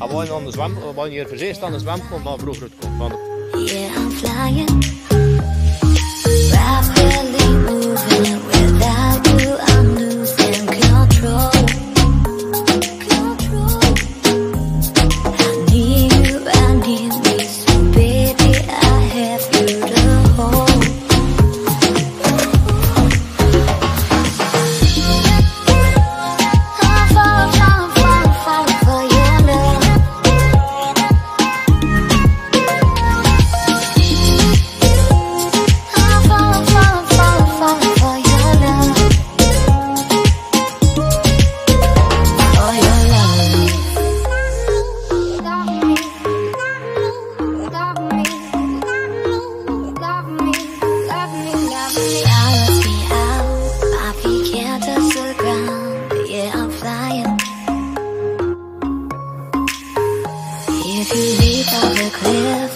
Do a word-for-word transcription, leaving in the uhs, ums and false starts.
I wou aan de zwem, we wou hier verzee aan de zwem komt van vroeger het komt van. Yeah, I'm flying, rapidly moving. Without you, I'm losing control. Control. I need you, I need me, so baby, I have you to hold. I'm falling, falling, falling, falling for your love. I'm falling, falling, falling, falling for your love. For your love. Love me, love me, love me, love me, love me. Balance me out, my feet can't touch the ground. Yeah, I'm flying. If you leap off the cliff,